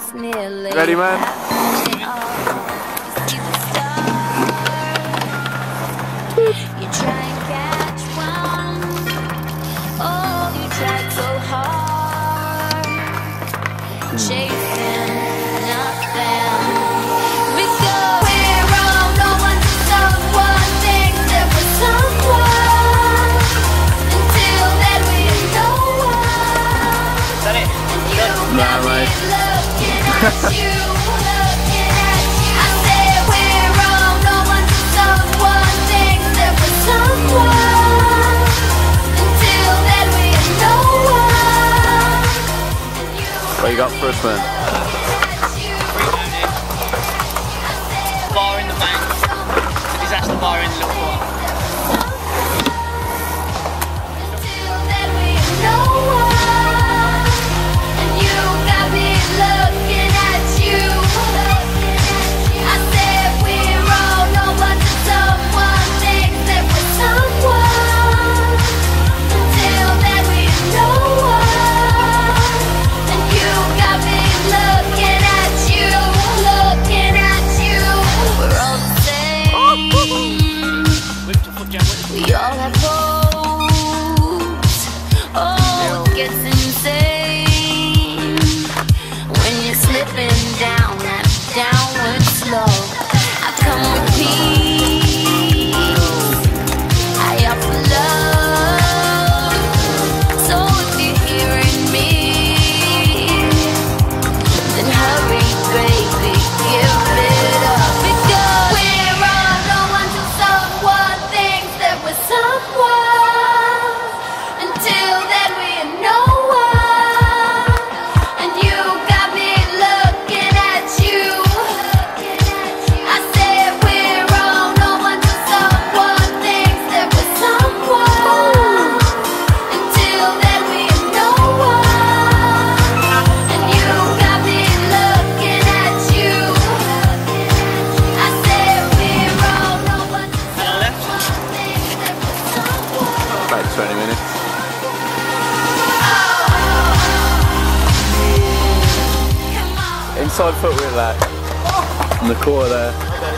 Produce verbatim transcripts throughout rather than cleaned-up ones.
nearly. Ready, man? You try and catch one. Oh, you tried so hard, chasing nothing. Because we're wrong, no one to someone thinks there was someone. Until then we know one. Is that it? And you got Nah, me mate. looking at you, looking at you. I said we're wrong, no one to someone thinks there was someone. Until then we know one. And you What you got for us, man? Bar in the bank. The disaster bar in the little water. Until then we know one. And you got me looking at you. I said we're all no one to someone thinks that we're someone. Until then we know one. And you got me looking at you, looking at you. We're all the same. Whip to foot jam, whip to We all have hopes. Oh, it gets insane when you're slipping down that downward slope. I come with peace. I offer love. So if you're hearing me, then hurry, baby, give it up. Because we're all no one to someone thinks that we're someone. Until then we know one. And you got me looking at you. I said we're all no one to someone thinks that we're someone. Until then we know one. And you got me looking at you. I said we're all no one to someone thinks that we're someone. About twenty minutes. Inside foot with that. In the core there.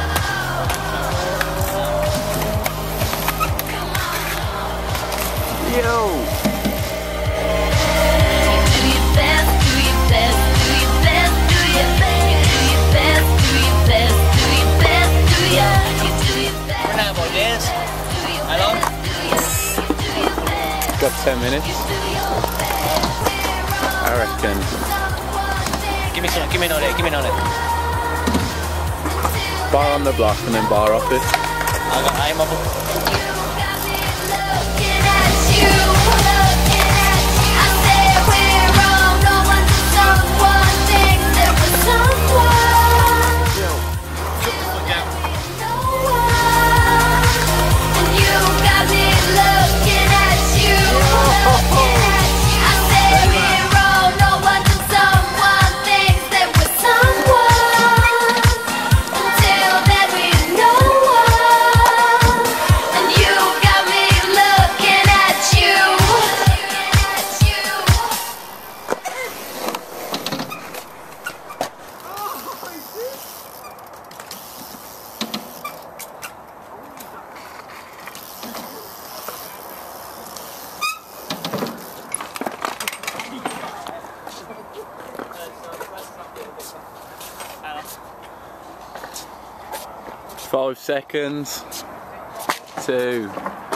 Yo! Do your best, do your best, do your best, do your best, you do your best, do your best, do your best, do your, you do your best. Run out of ideas. How long? Got ten minutes. I reckon. Give me some, give me an idea, give me an idea. Bar on the block and then bar off it. I got aim up. Looking at you, looking at you. I said we're wrong, no one to someone thinks that we're someone. Whip to foot jam. No one. And you got me looking at you, looking at you. I said we're wrong, no one to someone thinks that we're someone. Until then we know one. And you got me looking at you, Five seconds. Two.